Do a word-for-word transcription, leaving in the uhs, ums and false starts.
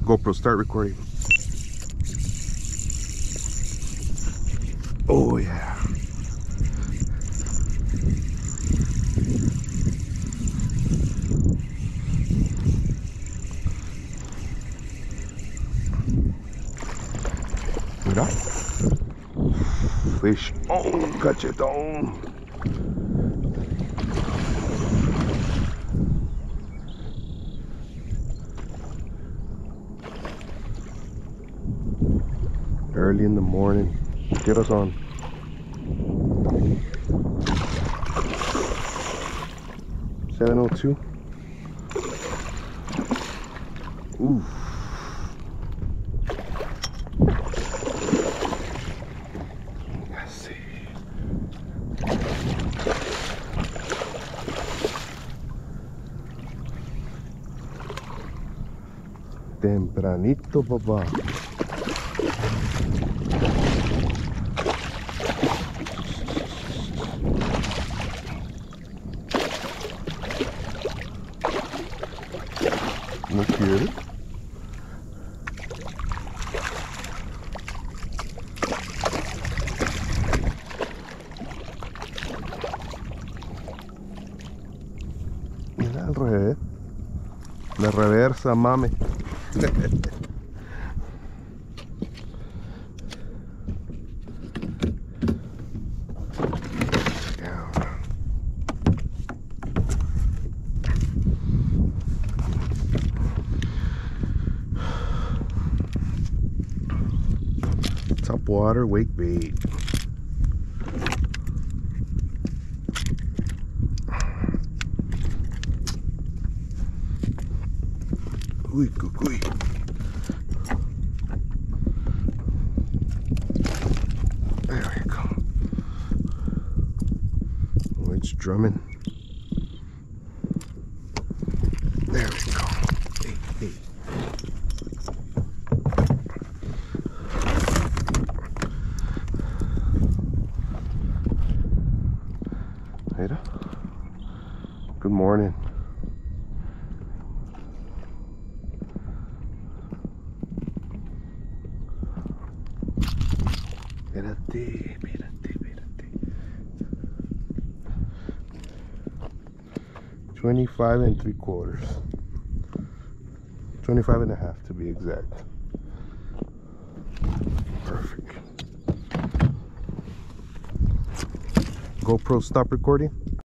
GoPro, start recording. Oh yeah. Mira. Fish on, cachetón. Early in the morning. Get us on. seven oh two. Ooh. Let's see. Tempranito, papá. No quiere. Mira al revés. De reversa, mame. Top water, wake bait. Uy, cucuy. There we go. Oh, it's drumming. There we go. Hey, hey. Ada. Good morning. Espérate, espérate, espérate. twenty-five and three quarters. twenty-five and a half to be exact. Perfect. GoPro, stop recording.